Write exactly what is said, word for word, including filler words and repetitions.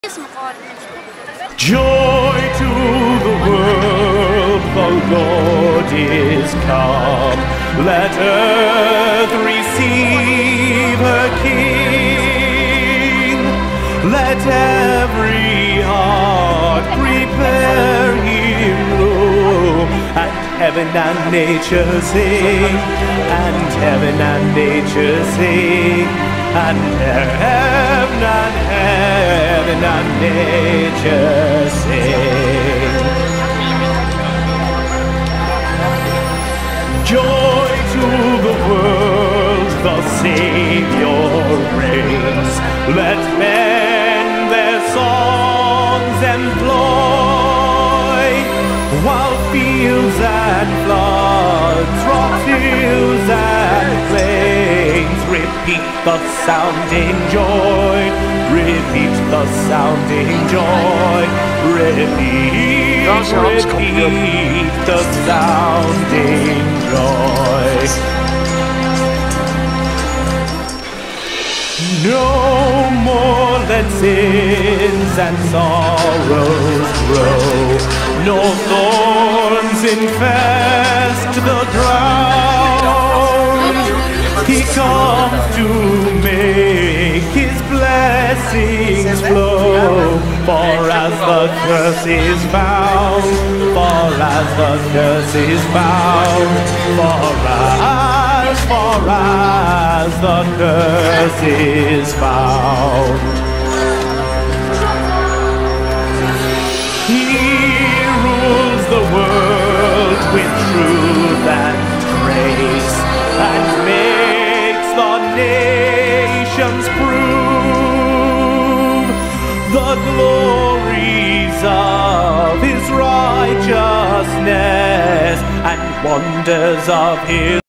Joy to the world, the Lord is come. Let earth receive her King. Let every heart prepare him room. And heaven and nature sing, and heaven and nature sing, and heaven and heaven and nature sing. Joy to the world, the Savior reigns. Let men their songs employ, while fields and floods, rock hills and plains repeat the sounding joy, repeat the sounding joy, repeat, repeat the sounding joy. No more let sins and sorrows grow, nor thorns infest the ground. He comes to make his blessings flow, for as the curse is bound, for as the curse is bound, for as, for as the curse is bound. He rules the world with truth and grace, and makes the nations prove the glories of his righteousness and wonders of his